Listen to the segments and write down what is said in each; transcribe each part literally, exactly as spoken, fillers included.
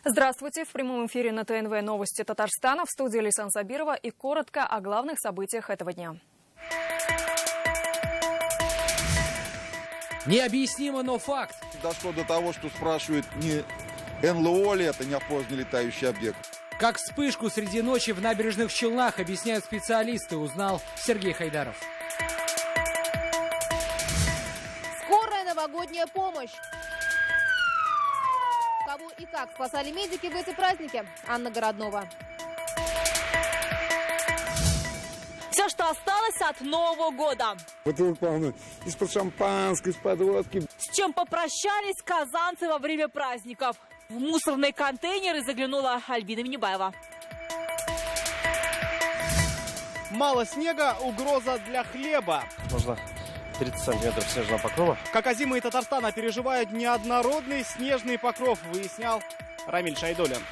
Здравствуйте. В прямом эфире на ТНВ новости Татарстана. В студии Лейсан Сабирова и коротко о главных событиях этого дня. Необъяснимо, но факт. Дошло до того, что спрашивают, не эн эл о ли это неопознанный летающий объект. Как вспышку среди ночи в набережных Челнах объясняют специалисты, узнал Сергей Хайдаров. Скорая новогодняя помощь. Кого и как спасали медики в эти праздники? Анна Городнова. Все, что осталось от Нового года. Бутылку из-под шампанского, из-под водки. С чем попрощались казанцы во время праздников. В мусорные контейнеры заглянула Альбина Минибаева. Мало снега, угроза для хлеба. Можно тридцать сантиметров снежного покрова. Как озимы и Татарстана переживают неоднородный снежный покров, выяснял Рамиль Шайдолин.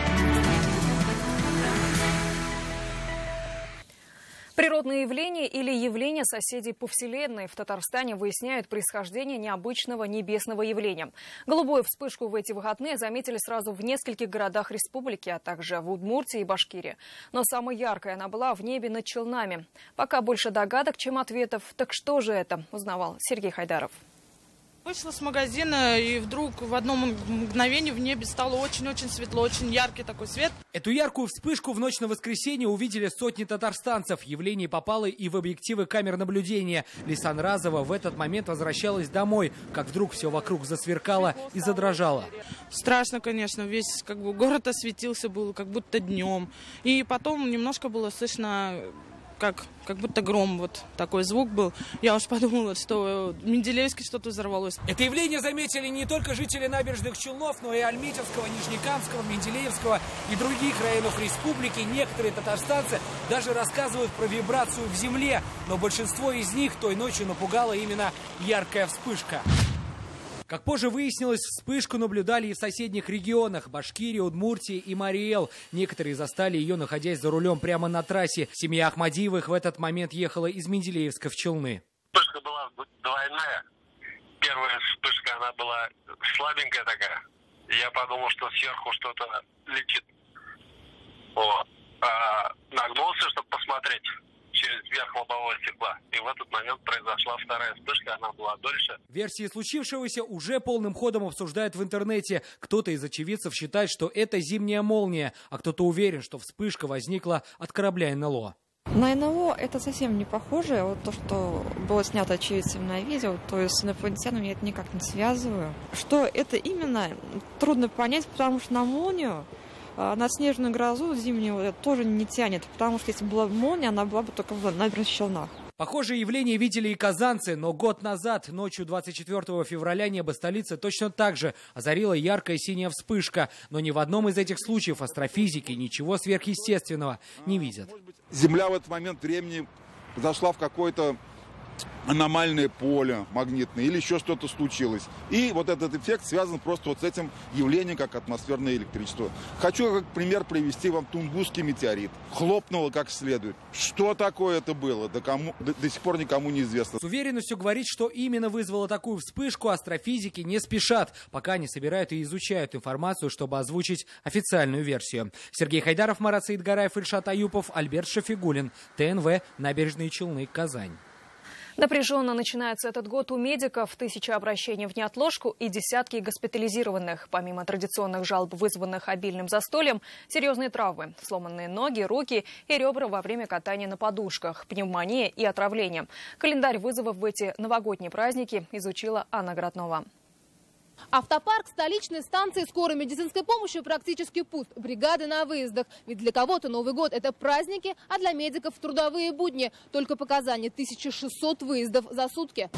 Природные явления или явления соседей по Вселенной в Татарстане выясняют происхождение необычного небесного явления. Голубую вспышку в эти выходные заметили сразу в нескольких городах республики, а также в Удмуртии и Башкирии. Но самой яркой она была в небе над Челнами. Пока больше догадок, чем ответов. Так что же это, узнавал Сергей Хайдаров. Вышла с магазина, и вдруг в одно мгновение в небе стало очень-очень светло, очень яркий такой свет. Эту яркую вспышку в ночь на воскресенье увидели сотни татарстанцев. Явление попало и в объективы камер наблюдения. Лейсан Разова в этот момент возвращалась домой, как вдруг все вокруг засверкало и задрожало. Страшно, конечно, весь как бы город осветился был, как будто днем. И потом немножко было слышно... Как, как будто гром, вот такой звук был. Я уж подумала, что в Менделеевске что-то взорвалось. Это явление заметили не только жители набережных Челнов, но и Альметьевского, Нижнекамского, Менделеевского и других районов республики. Некоторые татарстанцы даже рассказывают про вибрацию в земле, но большинство из них той ночью напугала именно яркая вспышка. Как позже выяснилось, вспышку наблюдали и в соседних регионах – Башкирии, Удмуртии и Марий-Эл. Некоторые застали ее, находясь за рулем прямо на трассе. Семья Ахмадиевых в этот момент ехала из Менделеевска в Челны. Вспышка была двойная. Первая вспышка, она была слабенькая такая. И я подумал, что сверху что-то летит. Вот. А, нагнулся, чтобы посмотреть через верх лобового стекла. И в этот момент произошла вторая вспышка, она была дольше. Версии случившегося уже полным ходом обсуждают в интернете. Кто-то из очевидцев считает, что это зимняя молния, а кто-то уверен, что вспышка возникла от корабля эн эл о. На эн эл о это совсем не похоже. Вот то, что было снято очевидцами на видео, то есть с инопланетянами я это никак не связываю. Что это именно, трудно понять, потому что на молнию, на снежную грозу зимнюю тоже не тянет, потому что если была молния, она была бы только в набережных Челнах. Похожее явление видели и казанцы, но год назад, ночью двадцать четвёртого февраля, небо столицы точно так же озарила яркая синяя вспышка. Но ни в одном из этих случаев астрофизики ничего сверхъестественного не видят. Земля в этот момент времени зашла в какое-то аномальное поле магнитное или еще что-то случилось. И вот этот эффект связан просто вот с этим явлением, как атмосферное электричество. Хочу как пример привести вам Тунгусский метеорит. Хлопнуло как следует. Что такое это было? До, кому, до, до сих пор никому не известно. С уверенностью говорить, что именно вызвало такую вспышку, астрофизики не спешат, пока они собирают и изучают информацию, чтобы озвучить официальную версию. Сергей Хайдаров, Марат Саидгараев, Ильшат Аюпов, Альберт Шафигулин. ТНВ, Набережные Челны, Казань. Напряженно начинается этот год у медиков. Тысячи обращений в неотложку и десятки госпитализированных. Помимо традиционных жалоб, вызванных обильным застольем, серьезные травмы, сломанные ноги, руки и ребра во время катания на подушках, пневмония и отравление. Календарь вызовов в эти новогодние праздники изучила Анна Городнова. Автопарк столичной станции скорой медицинской помощи практически пуст. Бригады на выездах. Ведь для кого-то Новый год – это праздники, а для медиков – трудовые будни. Только показания тысяча шестьсот выездов за сутки.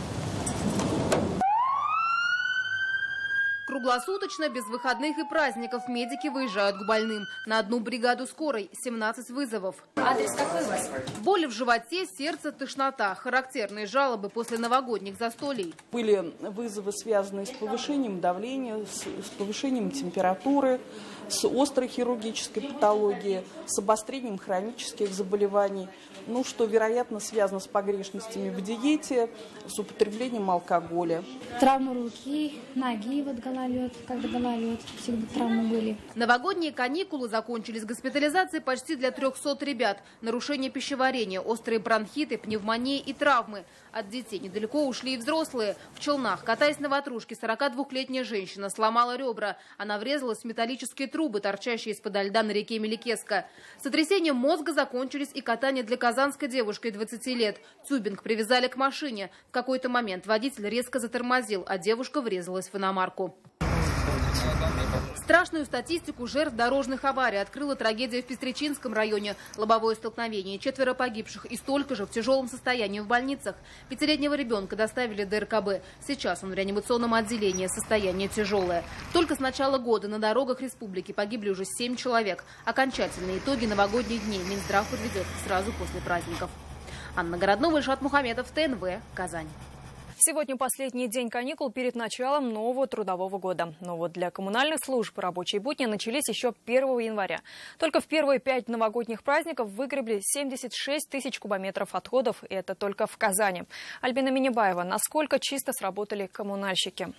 Круглосуточно, без выходных и праздников, медики выезжают к больным. На одну бригаду скорой семнадцать вызовов. Адрес какой у вас? Боли в животе, сердце, тошнота. Характерные жалобы после новогодних застолий. Были вызовы, связанные с повышением давления, с, с повышением температуры, с острой хирургической патологией, с обострением хронических заболеваний. Ну, что, вероятно, связано с погрешностями в диете, с употреблением алкоголя. Травма руки, ноги, вот голова. на лед, когда была лед, всегда травмы были. Новогодние каникулы закончились госпитализацией почти для трёхсот ребят. Нарушение пищеварения, острые бронхиты, пневмонии и травмы. От детей недалеко ушли и взрослые. В Челнах, катаясь на ватрушке, сорокадвухлетняя женщина сломала ребра. Она врезалась в металлические трубы, торчащие из-под льда на реке Меликеска. Сотрясением мозга закончились и катание для казанской девушки двадцати лет. Тюбинг привязали к машине. В какой-то момент водитель резко затормозил, а девушка врезалась в иномарку. Страшную статистику жертв дорожных аварий открыла трагедия в Пестричинском районе. Лобовое столкновение, четверо погибших и столько же в тяжелом состоянии в больницах. Пятилетнего ребенка доставили до эр ка бэ. Сейчас он в реанимационном отделении, состояние тяжелое. Только с начала года на дорогах республики погибли уже семь человек. Окончательные итоги новогодних дней Минздрав подведет сразу после праздников. Анна Городнова, Ильшат Мухаметов, тэ эн вэ, Казань. Сегодня последний день каникул перед началом нового трудового года. Но вот для коммунальных служб рабочие будни начались еще первого января. Только в первые пять новогодних праздников выгребли семьдесят шесть тысяч кубометров отходов. И это только в Казани. Альбина Минибаева, насколько чисто сработали коммунальщики?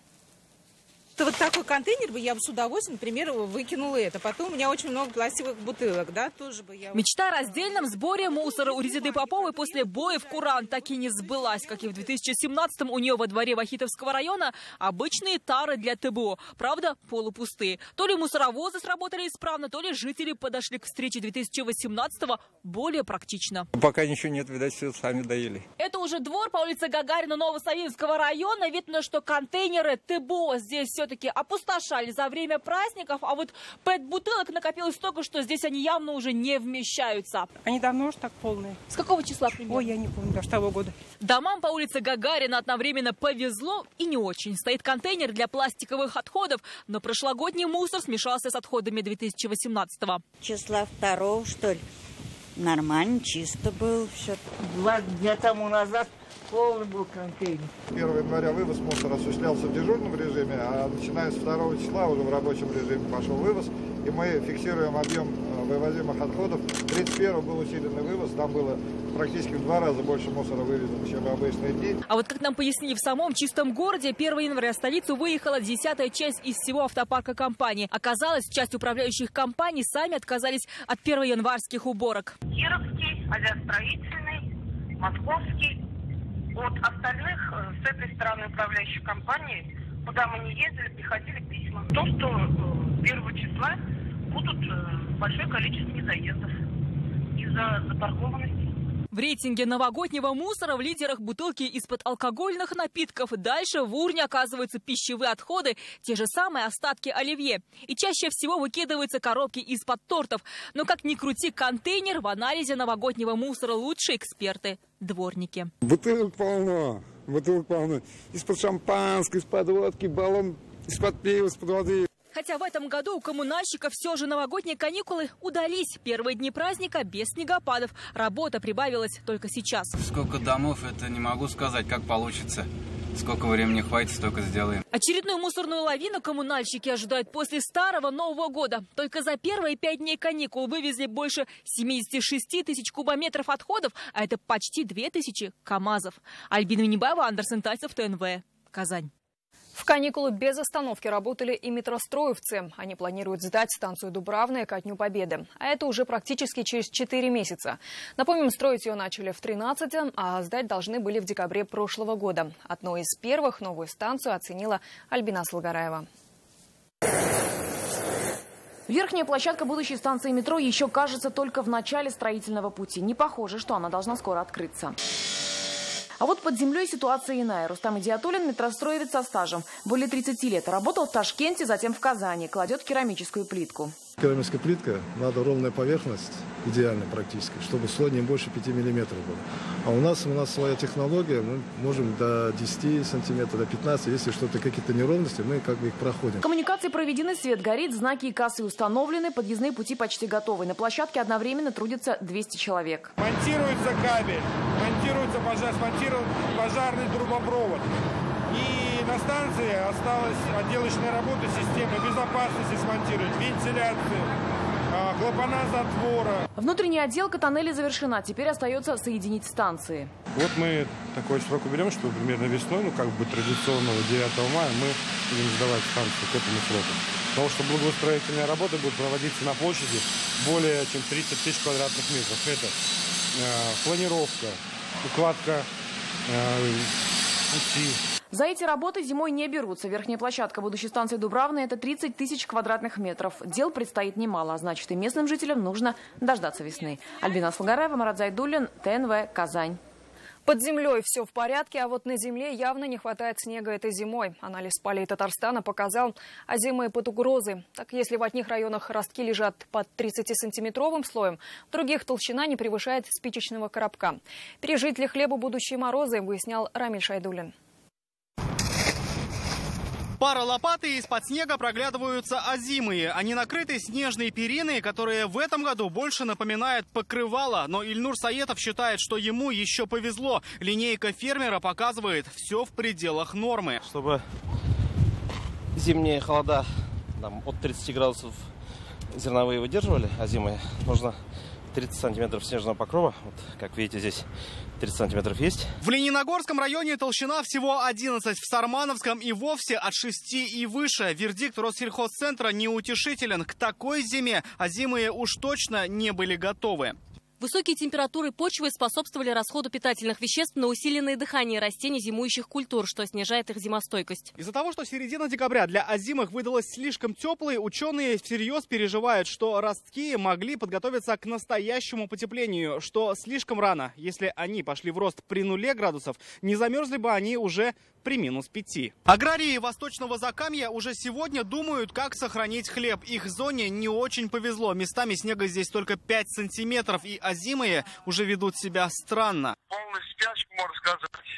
Вот такой контейнер бы я бы с удовольствием, например, выкинула это. Потом у меня очень много пластиковых бутылок, да, тоже бы я... Мечта о раздельном сборе мусора у Резиды Поповой после боя в Куран так и не сбылась. Как и в две тысячи семнадцатом у нее во дворе Вахитовского района обычные тары для тэ бэ о. Правда, полупустые. То ли мусоровозы сработали исправно, то ли жители подошли к встрече две тысячи восемнадцатого более практично. Пока ничего нет, видать, все сами доели. Это уже двор по улице Гагарина Новосавинского района. Видно, что контейнеры тэ бэ о здесь все-таки опустошали за время праздников, а вот пэт-бутылок накопилось столько, что здесь они явно уже не вмещаются. Они давно уж так полные. С какого числа примерно? Ой, я не помню, даже того года. Домам по улице Гагарина одновременно повезло и не очень. Стоит контейнер для пластиковых отходов, но прошлогодний мусор смешался с отходами две тысячи восемнадцатого. Числа второго, что ли? Нормально, чисто был все. Два дня тому назад полный был контейнер. первого января вывоз мусора осуществлялся в дежурном режиме, а начиная с второго числа уже в рабочем режиме пошел вывоз. И мы фиксируем объем вывозимых отходов. тридцать первого был усиленный вывоз, там было практически в два раза больше мусора вывезено, чем в обычные дни. А вот как нам пояснили в самом чистом городе, первого января в столицу выехала десятая часть из всего автопарка компании. Оказалось, часть управляющих компаний сами отказались от первоянварских уборок. Кировский, авиастроительный, московский. От остальных с этой стороны управляющих компаний, куда мы не ездили, приходили письма. То, что первого числа будут большое количество недоездов из-за запаркованности. В рейтинге новогоднего мусора в лидерах бутылки из-под алкогольных напитков. Дальше в урне оказываются пищевые отходы, те же самые остатки оливье. И чаще всего выкидываются коробки из-под тортов. Но как ни крути, контейнер в анализе новогоднего мусора лучшие эксперты – дворники. Бутылок полно, бутылок полно. Из-под шампанского, из-под водки, баллон, из-под пива, из-под воды. Хотя в этом году у коммунальщиков все же новогодние каникулы удались. Первые дни праздника без снегопадов. Работа прибавилась только сейчас. Сколько домов, это не могу сказать, как получится. Сколько времени хватит, столько сделаем. Очередную мусорную лавину коммунальщики ожидают после старого Нового года. Только за первые пять дней каникул вывезли больше семидесяти шести тысяч кубометров отходов, а это почти две тысячи КАМАЗов. Альбина Минибаева, Андерсен Тайцев, тэ эн вэ, Казань. В каникулы без остановки работали и метростроевцы. Они планируют сдать станцию Дубравная ко Дню Победы. А это уже практически через четыре месяца. Напомним, строить ее начали в тринадцатом, а сдать должны были в декабре прошлого года. Одной из первых новую станцию оценила Альбина Слугараева. Верхняя площадка будущей станции метро еще кажется только в начале строительного пути. Не похоже, что она должна скоро открыться. А вот под землей ситуация иная. Рустам Идиатуллин – метростроевец со стажем. Более тридцати лет. Работал в Ташкенте, затем в Казани. Кладет керамическую плитку. Керамическая плитка, надо ровная поверхность, идеально практически, чтобы слой не больше пяти миллиметров был. А у нас, у нас своя технология, мы можем до десяти сантиметров, до пятнадцати, если что-то, какие-то неровности, мы как бы их проходим. Коммуникации проведены, свет горит, знаки и кассы установлены, подъездные пути почти готовы. На площадке одновременно трудятся двести человек. Монтируется кабель, монтируется пожар, смонтирован пожарный трубопровод. И на станции осталась отделочная работа, системы безопасности смонтировать, вентиляцию. клапана затвора. Внутренняя отделка тоннеля завершена. Теперь остается соединить станции. Вот мы такой срок уберем, что примерно весной, ну как бы традиционного девятого мая, мы будем сдавать станцию к этому сроку. Потому что благоустроительные работы будут проводиться на площади более чем тридцать тысяч квадратных метров. Это э, планировка, укладка э, пути. За эти работы зимой не берутся. Верхняя площадка будущей станции Дубравна – это тридцать тысяч квадратных метров. Дел предстоит немало, а значит и местным жителям нужно дождаться весны. Альбина Асылгараева, Марат Зайдуллин, ТНВ, Казань. Под землей все в порядке, а вот на земле явно не хватает снега этой зимой. Анализ полей Татарстана показал озимые под угрозой. Так, если в одних районах ростки лежат под тридцатисантиметровым слоем, в других толщина не превышает спичечного коробка. Пережить ли хлебу будущие морозы, выяснял Рамиль Шайдуллин. Пара лопаты, из-под снега проглядываются озимые. Они накрыты снежной периной, которые в этом году больше напоминают покрывало. Но Ильнур Саетов считает, что ему еще повезло. Линейка фермера показывает все в пределах нормы. Чтобы зимние холода там, от тридцати градусов зерновые выдерживали, а зимые, нужно тридцать сантиметров снежного покрова. Вот, как видите, здесь тридцать сантиметров есть. В Лениногорском районе толщина всего одиннадцать, в Сармановском и вовсе от шести и выше. Вердикт Россельхозцентра неутешителен. К такой зиме озимые уж точно не были готовы. Высокие температуры почвы способствовали расходу питательных веществ на усиленное дыхание растений зимующих культур, что снижает их зимостойкость. Из-за того, что середина декабря для озимых выдалась слишком теплой, ученые всерьез переживают, что ростки могли подготовиться к настоящему потеплению, что слишком рано. Если они пошли в рост при нуле градусов, не замерзли бы они уже при минус пяти. Аграрии Восточного Закамья уже сегодня думают, как сохранить хлеб. Их зоне не очень повезло. Местами снега здесь только пять сантиметров, и озимые уже ведут себя странно. Полную спячку, можно сказать.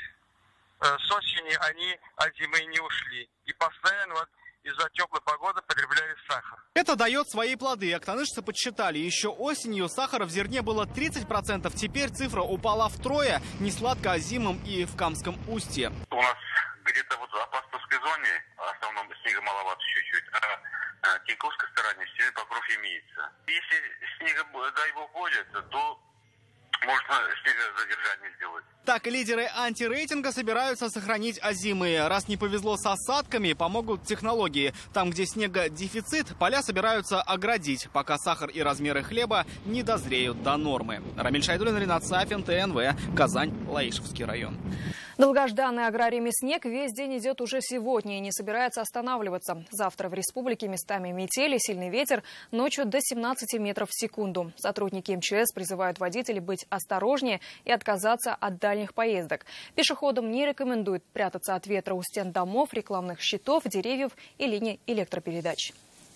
С осени они озимые не ушли. И постоянно вот из-за теплой погоды потребляли сахар. Это дает свои плоды. Актанышцы подсчитали. Еще осенью сахара в зерне было тридцать процентов. Теперь цифра упала втрое. Несладко озимым и в Камском устье. У нас где-то вот в Апостольской зоне, в основном снега маловато чуть-чуть, а в Тиньковской стороне снежный покров имеется. Если снега, дай бог, будет, то можно снегозадержание сделать. Так, лидеры антирейтинга собираются сохранить озимые. Раз не повезло с осадками, помогут технологии. Там, где снегодефицит, поля собираются оградить, пока сахар и размеры хлеба не дозреют до нормы. Рамиль Шайдуллин, Ринат Сафин, ТНВ, Казань, Лаишевский район. Долгожданный аграриями снег весь день идет уже сегодня и не собирается останавливаться. Завтра в республике местами метели, сильный ветер, ночью до семнадцати метров в секунду. Сотрудники эм че эс призывают водителей быть осторожнее и отказаться от дальних поездок. Пешеходам не рекомендуют прятаться от ветра у стен домов, рекламных щитов, деревьев и линий электропередач.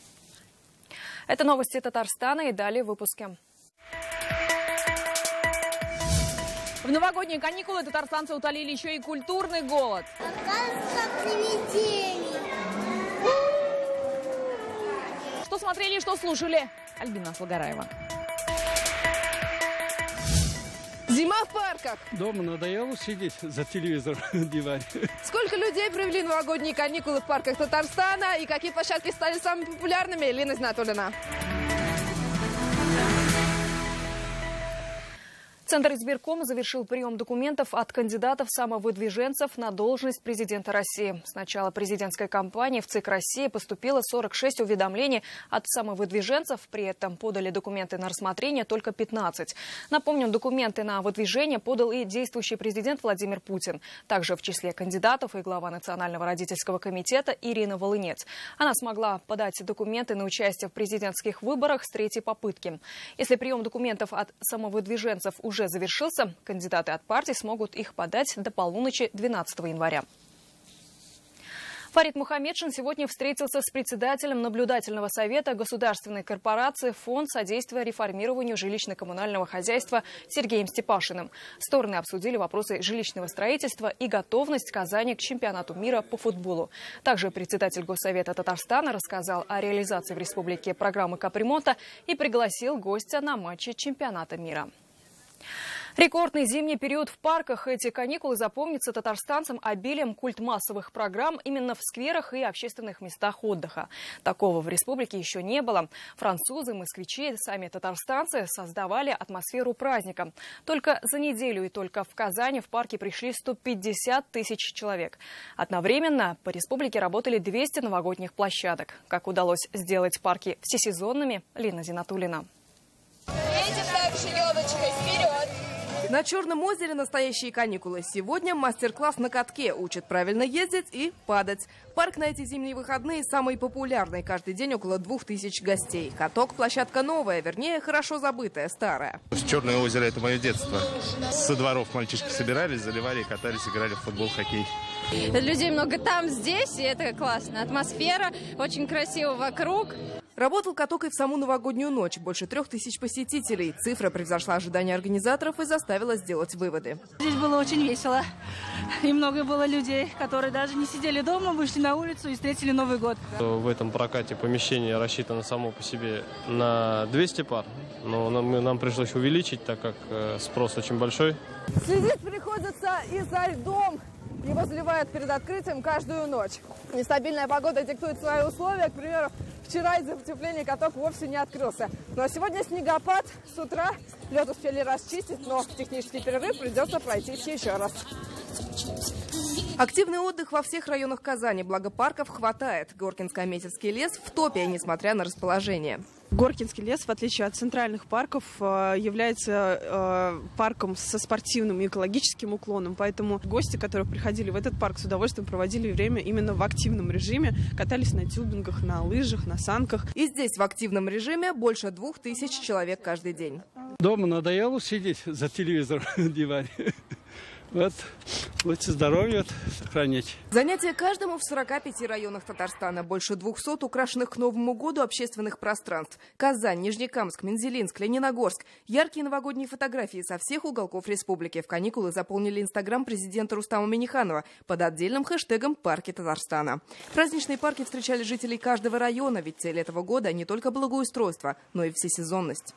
Это новости Татарстана, и далее в выпуске. В новогодние каникулы татарстанцы утолили еще и культурный голод. Что смотрели, что слушали? Альбина Асылгараева. Зима в парках. Дома надоело сидеть за телевизором на диване. Сколько людей провели новогодние каникулы в парках Татарстана и какие площадки стали самыми популярными? Лена Знатулина. Центр избиркома завершил прием документов от кандидатов-самовыдвиженцев на должность президента России. С начала президентской кампании в ЦИК России поступило сорок шесть уведомлений от самовыдвиженцев. При этом подали документы на рассмотрение только пятнадцать. Напомню, документы на выдвижение подал и действующий президент Владимир Путин. Также в числе кандидатов и глава Национального родительского комитета Ирина Волынец. Она смогла подать документы на участие в президентских выборах с третьей попытки. Если прием документов от самовыдвиженцев уже уже завершился, кандидаты от партий смогут их подать до полуночи двенадцатого января. Фарид Мухаммедшин сегодня встретился с председателем наблюдательного совета государственной корпорации «Фонд содействия реформированию жилищно-коммунального хозяйства» Сергеем Степашиным. Стороны обсудили вопросы жилищного строительства и готовность Казани к чемпионату мира по футболу. Также председатель Госсовета Татарстана рассказал о реализации в республике программы капремонта и пригласил гостя на матчи чемпионата мира. Рекордный зимний период в парках. Эти каникулы запомнятся татарстанцам обилием культмассовых программ именно в скверах и общественных местах отдыха. Такого в республике еще не было. Французы, москвичи, сами татарстанцы создавали атмосферу праздника. Только за неделю и только в Казани в парке пришли сто пятьдесят тысяч человек. Одновременно по республике работали двести новогодних площадок. Как удалось сделать парки всесезонными, Лина Зинатуллина. Едем дальше, елочкой, вперед! На Черном озере настоящие каникулы. Сегодня мастер-класс на катке. Учат правильно ездить и падать. Парк на эти зимние выходные самый популярный. Каждый день около двух тысяч гостей. Каток – площадка новая, вернее, хорошо забытая, старая. Черное озеро – это мое детство. Со дворов мальчишки собирались, заливали, катались, играли в футбол, хоккей. Людей много там, здесь, и это классно. Атмосфера очень красиво вокруг. Работал каток и в саму новогоднюю ночь. Больше трех тысяч посетителей. Цифра превзошла ожидания организаторов и заставила сделать выводы. Здесь было очень весело. И много было людей, которые даже не сидели дома, вышли на улицу и встретили Новый год. В этом прокате помещение рассчитано само по себе на двести пар. Но нам, нам пришлось увеличить, так как спрос очень большой. Следить приходится и за льдом. Его заливают перед открытием каждую ночь. Нестабильная погода диктует свои условия. К примеру, вчера из-за потепления каток вовсе не открылся. Но сегодня снегопад. С утра лед успели расчистить, но в технический перерыв придется пройтись еще раз. Активный отдых во всех районах Казани. Благо парков хватает. Горкинско-Метельский лес в топе, несмотря на расположение. Горкинский лес, в отличие от центральных парков, является парком со спортивным и экологическим уклоном. Поэтому гости, которые приходили в этот парк, с удовольствием проводили время именно в активном режиме. Катались на тюбингах, на лыжах, на санках. И здесь в активном режиме больше двух тысяч человек каждый день. Дома надоело сидеть за телевизором в диване. Вот, лучше здоровье сохранить. Занятия каждому в сорока пяти районах Татарстана. Больше двухсот украшенных к Новому году общественных пространств. Казань, Нижнекамск, Мензелинск, Лениногорск. Яркие новогодние фотографии со всех уголков республики. В каникулы заполнили инстаграм президента Рустама Минниханова под отдельным хэштегом «Парки Татарстана». Праздничные парки встречали жителей каждого района, ведь цель этого года не только благоустройство, но и всесезонность.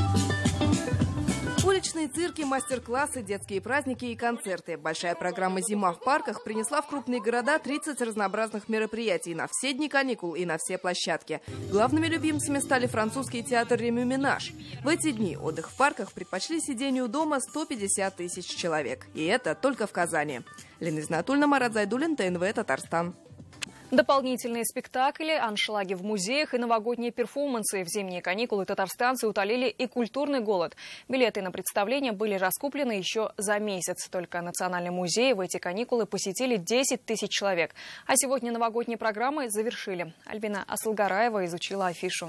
Уличные цирки, мастер-классы, детские праздники и концерты. Большая программа «Зима в парках» принесла в крупные города тридцать разнообразных мероприятий на все дни каникул и на все площадки. Главными любимцами стали французский театр «Ремюменаж». В эти дни отдых в парках предпочли сидению дома сто пятьдесят тысяч человек. И это только в Казани. Лина Зинатуллина, Марат Зайдуллин, ТНВ, Татарстан. Дополнительные спектакли, аншлаги в музеях и новогодние перформансы. В зимние каникулы татарстанцы утолили и культурный голод. Билеты на представления были раскуплены еще за месяц. Только Национальный музей в эти каникулы посетили десять тысяч человек. А сегодня новогодние программы завершили. Альбина Асылгараева изучила афишу.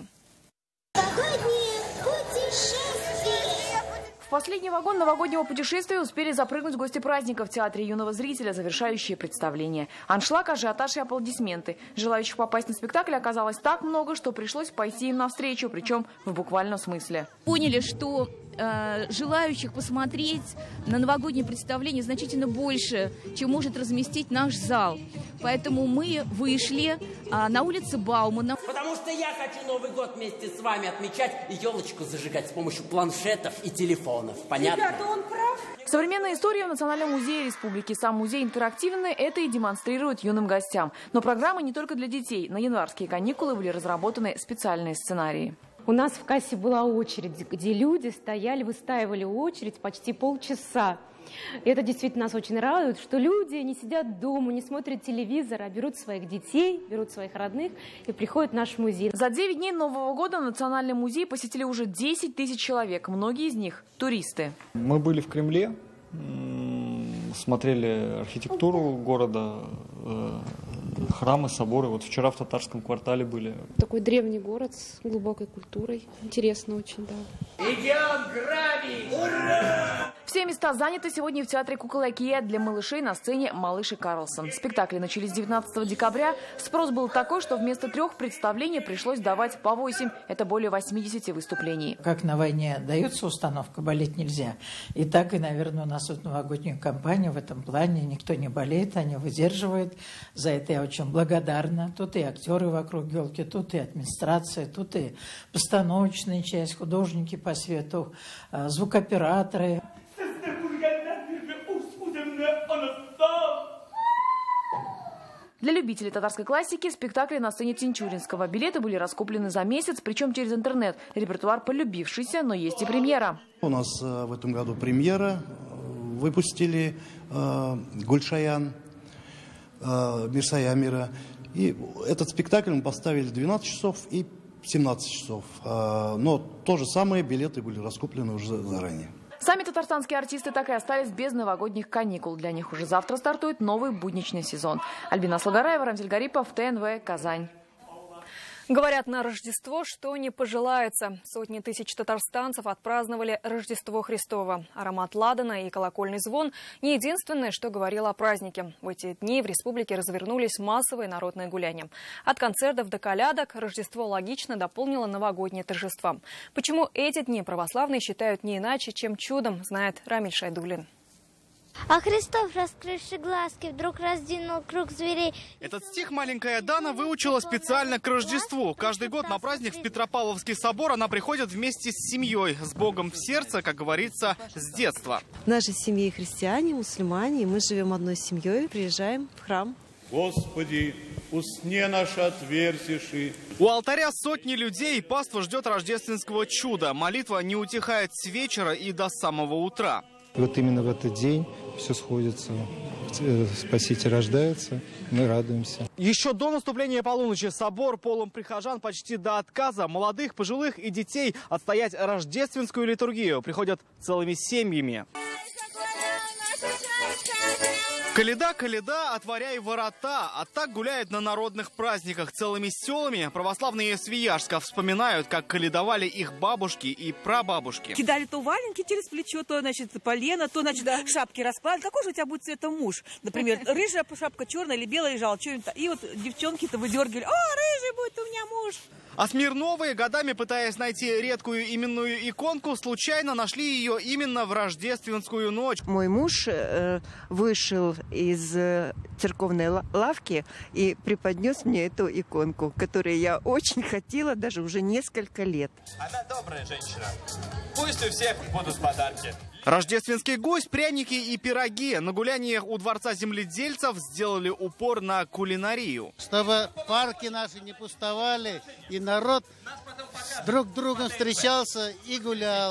В последний вагон новогоднего путешествия успели запрыгнуть гости праздника в Театре юного зрителя, завершающие представление. Аншлаг, ажиотаж и аплодисменты. Желающих попасть на спектакль оказалось так много, что пришлось пойти им навстречу, причем в буквальном смысле. Поняли, что э, желающих посмотреть на новогоднее представление значительно больше, чем может разместить наш зал. Поэтому мы вышли э, на улице Баумана. Потому что я хочу Новый год вместе с вами отмечать и елочку зажигать с помощью планшетов и телефонов. Понятно? Ребята, он прав. Современная история в Национальном музее республики. Сам музей интерактивный, это и демонстрирует юным гостям. Но программа не только для детей. На январские каникулы были разработаны специальные сценарии. У нас в кассе была очередь, где люди стояли, выстаивали очередь почти полчаса. И это действительно нас очень радует, что люди не сидят дома, не смотрят телевизор, а берут своих детей, берут своих родных и приходят в наш музей. За девять дней Нового года Национальный музей посетили уже десять тысяч человек. Многие из них – туристы. Мы были в Кремле, смотрели архитектуру города, храмы, соборы. Вот вчера в Татарском квартале были. Такой древний город с глубокой культурой. Интересно очень, да. Идем грабить! Ура! Все места заняты сегодня в театре «Кукол Икеа». Для малышей на сцене «Малыш и Карлсон». Спектакли начались девятнадцатого декабря. Спрос был такой, что вместо трех представлений пришлось давать по восемь. Это более восьмидесяти выступлений. Как на войне дается установка «болеть нельзя». И так и, наверное, у нас вот новогоднюю кампанию в этом плане. Никто не болеет, они выдерживают. За это я очень благодарна. Тут и актеры вокруг елки, тут и администрация, тут и постановочная часть, художники по свету, звукооператоры. С Для любителей татарской классики спектакли на сцене Тинчуринского. Билеты были раскуплены за месяц, причем через интернет. Репертуар полюбившийся, но есть и премьера. У нас э, в этом году премьера. Выпустили э, Гульшаян, э, Мирсая Амира. И этот спектакль мы поставили двенадцать часов и семнадцать часов. Э, но то же самое, билеты были раскуплены уже заранее. Сами татарстанские артисты так и остались без новогодних каникул. Для них уже завтра стартует новый будничный сезон. Альбина Слагараева, Рамзель Гарипов, ТНВ, Казань. Говорят, на Рождество что не пожелается. Сотни тысяч татарстанцев отпраздновали Рождество Христово. Аромат ладана и колокольный звон – не единственное, что говорило о празднике. В эти дни в республике развернулись массовые народные гуляния. От концертов до колядок Рождество логично дополнило новогодние торжества. Почему эти дни православные считают не иначе, чем чудом, знает Рамиль Шайдуллин. А Христов, раскрывший глазки, вдруг раздвинул круг зверей. Этот стих маленькая Дана выучила специально к Рождеству. Каждый год на праздник в Петропавловский собор она приходит вместе с семьей, с Богом в сердце, как говорится, с детства. В нашей семье христиане, мусульмане, и мы живем одной семьей, приезжаем в храм. Господи, усне наше отверзишь. У алтаря сотни людей, паства ждет рождественского чуда. Молитва не утихает с вечера и до самого утра. Вот именно в этот день все сходится. Спаситель рождается, мы радуемся. Еще до наступления полуночи собор полон прихожан почти до отказа. Молодых, пожилых и детей отстоять рождественскую литургию приходят целыми семьями. Коляда, коляда, отворяй ворота. А так гуляют на народных праздниках целыми селами. Православные Свияжска вспоминают, как колядовали их бабушки и прабабушки. Кидали то валенки через плечо, то, значит, полено, то, значит, да. шапки раскладывали. Какой же у тебя будет цвета муж? Например, рыжая шапка черная или белая лежала, что-нибудь. И вот девчонки-то выдергивали. О, рыжий будет у меня муж. А Смирновые, годами пытаясь найти редкую именную иконку, случайно нашли ее именно в рождественскую ночь. Мой муж э, вышел из э, церковной лавки и преподнес мне эту иконку, которую я очень хотела даже уже несколько лет. Она добрая женщина. Пусть у всех будут подарки. Рождественский гость, пряники и пироги. На гуляниях у Дворца земледельцев сделали упор на кулинарию. Чтобы парки наши не пустовали, и народ друг с другом встречался и гулял.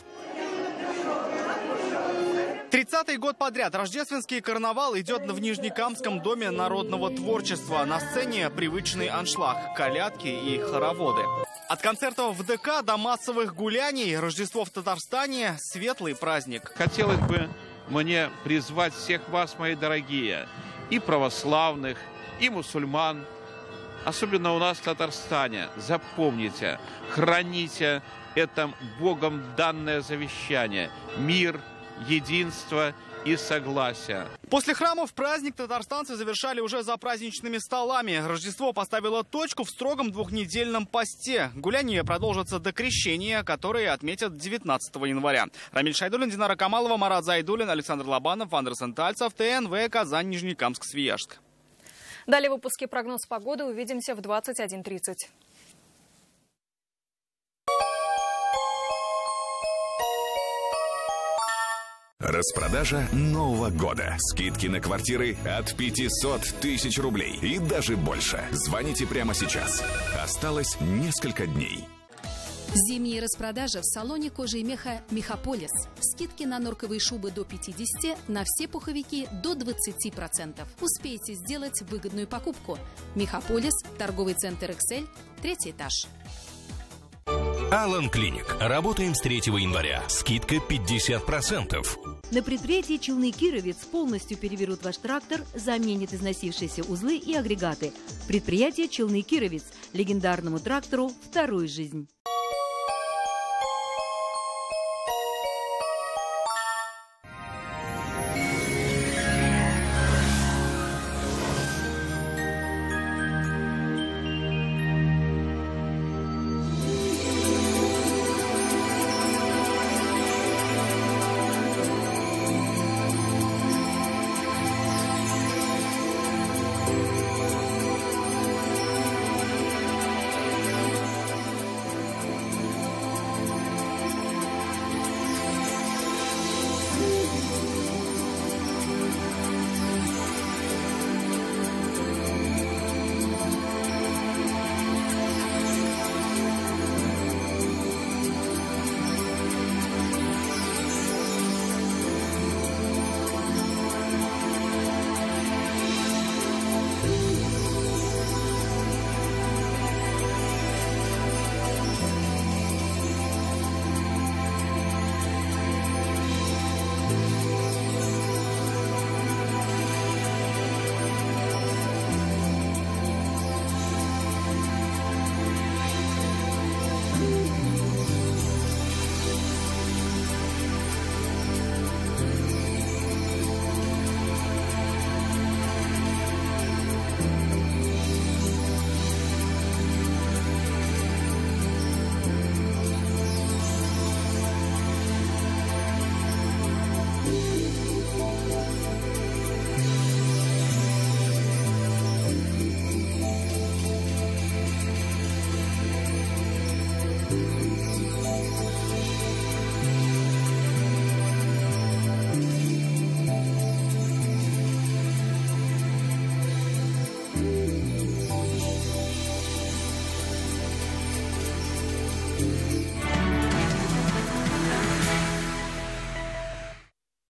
тридцатый год подряд рождественский карнавал идет в Нижнекамском доме народного творчества. На сцене привычный аншлаг, колядки и хороводы. От концертов в ДК до массовых гуляний Рождество в Татарстане – светлый праздник. Хотелось бы мне призвать всех вас, мои дорогие, и православных, и мусульман, особенно у нас в Татарстане. Запомните, храните это Богом данное завещание – мир, единство и согласие. После храмов праздник татарстанцы завершали уже за праздничными столами. Рождество поставило точку в строгом двухнедельном посте. Гуляния продолжатся до крещения, которые отметят девятнадцатого января. Рамиль Шайдуллин, Динара Камалова, Марат Зайдуллин, Александр Лобанов, Андерсон Тальцев, ТНВ, Казань, Нижнекамск, Свияжск. Далее в выпуске «Прогноз погоды». Увидимся в двадцать один тридцать. Распродажа Нового года. Скидки на квартиры от пятисот тысяч рублей и даже больше. Звоните прямо сейчас. Осталось несколько дней. Зимние распродажи в салоне кожи и меха «Мехаполис». Скидки на норковые шубы до пятидесяти процентов, на все пуховики до двадцати процентов. Успейте сделать выгодную покупку. «Мехаполис», торговый центр «Эксель», третий этаж. Алан Клиник. Работаем с третьего января. Скидка пятьдесят процентов. На предприятии «Челны Кировец» полностью переберут ваш трактор, заменят износившиеся узлы и агрегаты. Предприятие «Челны Кировец». Легендарному трактору вторую жизнь.